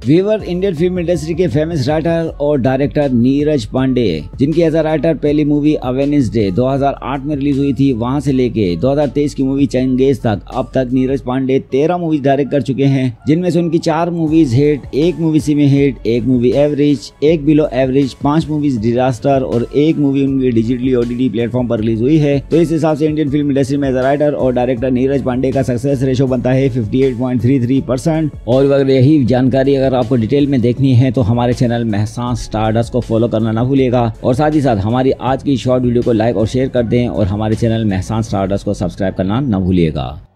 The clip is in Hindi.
वीवर इंडियन फिल्म इंडस्ट्री के फेमस राइटर और डायरेक्टर नीरज पांडे, जिनकी एज अ राइटर पहली मूवी वेडनेसडे 2008 में रिलीज हुई थी, वहां से लेके 2023 की मूवी चंगेज तक अब तक नीरज पांडे 13 मूवीज डायरेक्ट कर चुके हैं, जिनमें से उनकी 4 movies hit, 1 movie semi hit, 1 movie average, 1 below average, 5 movies disaster और 1 मूवी उनकी डिजिटली OTT प्लेटफॉर्म पर रिलीज हुई है। तो इस हिसाब से इंडियन फिल्म इंडस्ट्री में एज अ राइटर और डायरेक्टर नीरज पांडे का सक्सेस रेशो बनता है 58.33%। और अगर यही जानकारी अगर आपको डिटेल में देखनी है तो हमारे चैनल मेहसान स्टारडस्ट को फॉलो करना ना भूलिएगा और साथ ही साथ हमारी आज की शॉर्ट वीडियो को लाइक और शेयर कर दें और हमारे चैनल मेहसान स्टारडस्ट को सब्सक्राइब करना ना भूलिएगा।